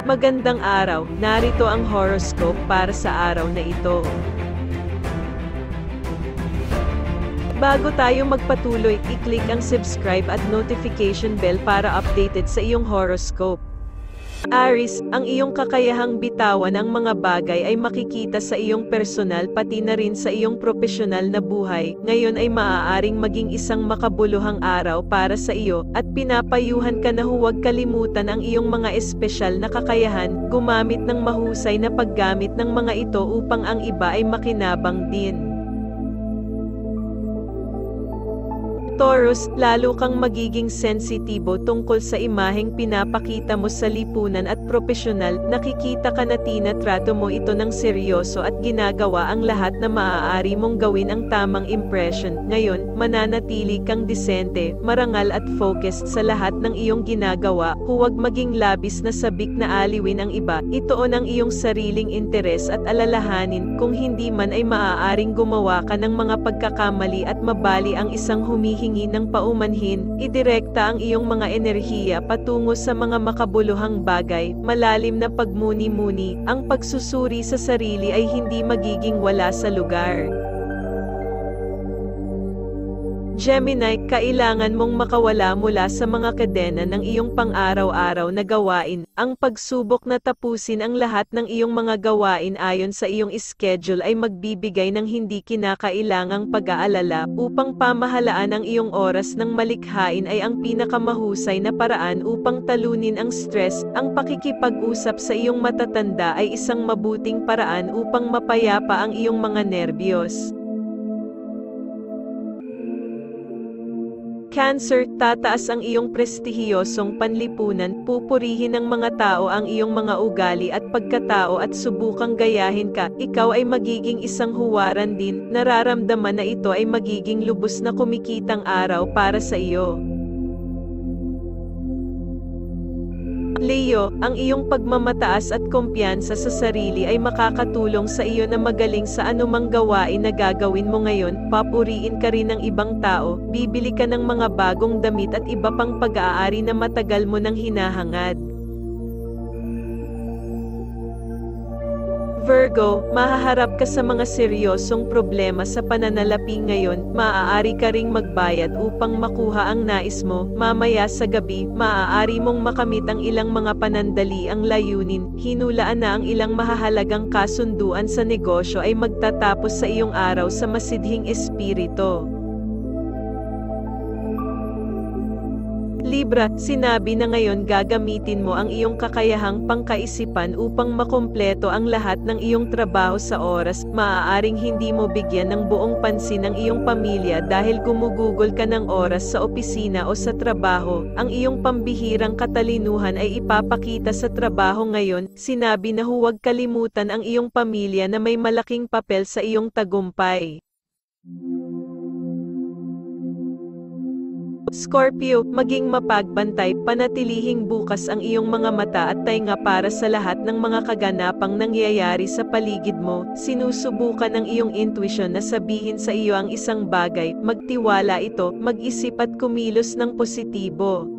Magandang araw, narito ang horoscope para sa araw na ito. Bago tayo magpatuloy, i-click ang subscribe at notification bell para updated sa iyong horoscope. Aries, ang iyong kakayahang bitawan ang mga bagay ay makikita sa iyong personal pati na rin sa iyong profesional na buhay. Ngayon ay maaaring maging isang makabuluhang araw para sa iyo, at pinapayuhan ka na huwag kalimutan ang iyong mga espesyal na kakayahan, gumamit ng mahusay na paggamit ng mga ito upang ang iba ay makinabang din. Taurus, lalo kang magiging sensitibo tungkol sa imaheng pinapakita mo sa lipunan at propesyonal. Nakikita ka na tinatrato mo ito ng seryoso at ginagawa ang lahat na maaari mong gawin ang tamang impression. Ngayon, mananatili kang disente, marangal at focused sa lahat ng iyong ginagawa. Huwag maging labis na sabik na aliwin ang iba. Itoon ang iyong sariling interes at alalahanin, kung hindi man ay maaaring gumawa ka ng mga pagkakamali at mabali ang isang humihingi ng paumanhin. Idirekta ang iyong mga enerhiya patungo sa mga makabuluhang bagay. Malalim na pagmuni-muni, ang pagsusuri sa sarili ay hindi magiging wala sa lugar. Gemini, kailangan mong makawala mula sa mga kadena ng iyong pang-araw-araw na gawain. Ang pagsubok na tapusin ang lahat ng iyong mga gawain ayon sa iyong schedule ay magbibigay ng hindi kinakailangang pag-aalala. Upang pamahalaan ang iyong oras ng malikhain ay ang pinakamahusay na paraan upang talunin ang stress. Ang pakikipag-usap sa iyong matatanda ay isang mabuting paraan upang mapayapa ang iyong mga nerbiyos. Cancer, tataas ang iyong prestihiyosong panlipunan, pupurihin ng mga tao ang iyong mga ugali at pagkatao at subukang gayahin ka. Ikaw ay magiging isang huwaran din, nararamdaman na ito ay magiging lubos na kumikitang araw para sa iyo. Leo, ang iyong pagmamataas at kumpiyansa sa sarili ay makakatulong sa iyo na magaling sa anumang gawain na gagawin mo ngayon. Papuriin ka rin ng ibang tao, bibili ka ng mga bagong damit at iba pang pag-aari na matagal mo nang hinahangad. Virgo, mahaharap ka sa mga seryosong problema sa pananalapi ngayon. Maaari ka ring magbayad upang makuha ang nais mo. Mamaya sa gabi, maaari mong makamit ang ilang mga panandaliang layunin. Hinulaan na ang ilang mahahalagang kasunduan sa negosyo ay magtatapos sa iyong araw sa masidhing espiritu. Libra, sinabi na ngayon gagamitin mo ang iyong kakayahang pangkaisipan upang makumpleto ang lahat ng iyong trabaho sa oras. Maaaring hindi mo bigyan ng buong pansin ang iyong pamilya dahil gumugugol ka ng oras sa opisina o sa trabaho. Ang iyong pambihirang katalinuhan ay ipapakita sa trabaho ngayon. Sinabi na huwag kalimutan ang iyong pamilya na may malaking papel sa iyong tagumpay. Scorpio, maging mapagbantay, panatilihing bukas ang iyong mga mata at tainga para sa lahat ng mga kaganapang nangyayari sa paligid mo. Sinusubukan ng iyong intuition na sabihin sa iyo ang isang bagay, magtiwala ito, mag-isip at kumilos ng positibo.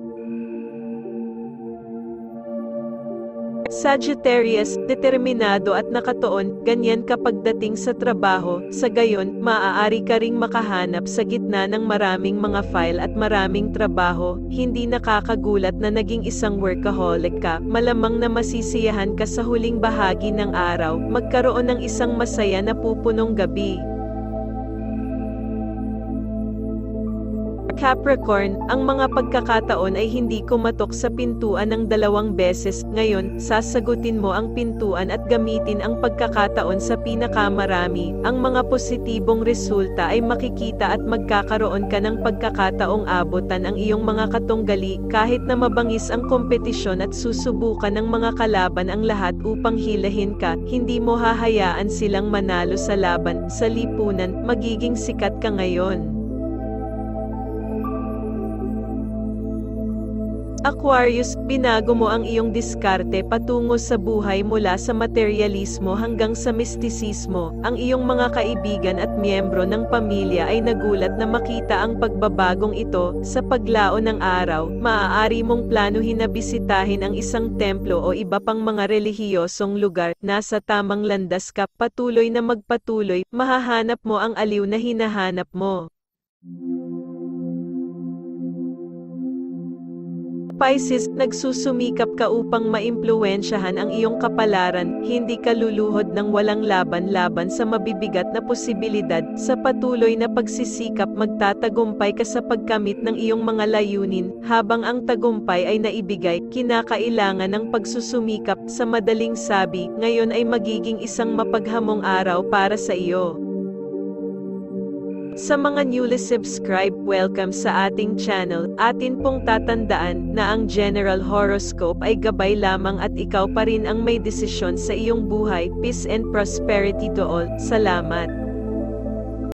Sagittarius, determinado at nakatuon, ganyan kapag dating sa trabaho. Sa gayon, maaari ka ring makahanap sa gitna ng maraming mga file at maraming trabaho. Hindi nakakagulat na naging isang workaholic ka. Malamang na masisiyahan ka sa huling bahagi ng araw, magkaroon ng isang masaya na pupunong gabi. Capricorn, ang mga pagkakataon ay hindi kumatok sa pintuan ng 2 beses. Ngayon, sasagutin mo ang pintuan at gamitin ang pagkakataon sa pinakamarami. Ang mga positibong resulta ay makikita at magkakaroon ka ng pagkakataong abutan ang iyong mga katunggali. Kahit na mabangis ang kompetisyon at susubukan ng mga kalaban ang lahat upang hilahin ka, hindi mo hahayaan silang manalo sa laban. Sa lipunan, magiging sikat ka ngayon. Aquarius, binago mo ang iyong diskarte patungo sa buhay mula sa materialismo hanggang sa mistisismo. Ang iyong mga kaibigan at miyembro ng pamilya ay nagulat na makita ang pagbabagong ito. Sa paglaon ng araw, maaari mong planuhin na bisitahin ang isang templo o iba pang mga relihiyosong lugar. Nasa tamang landas ka, patuloy na magpatuloy, mahahanap mo ang aliw na hinahanap mo. Pisces, nagsusumikap ka upang maimpluwensyahan ang iyong kapalaran, hindi ka luluhod ng walang laban-laban sa mabibigat na posibilidad. Sa patuloy na pagsisikap magtatagumpay ka sa pagkamit ng iyong mga layunin. Habang ang tagumpay ay naibigay, kinakailangan ng pagsusumikap. Sa madaling sabi, ngayon ay magiging isang mapaghamong araw para sa iyo. Sa mga newly subscribe, welcome sa ating channel. Atin pong tatandaan na ang general horoscope ay gabay lamang at ikaw pa rin ang may desisyon sa iyong buhay. Peace and prosperity to all. Salamat.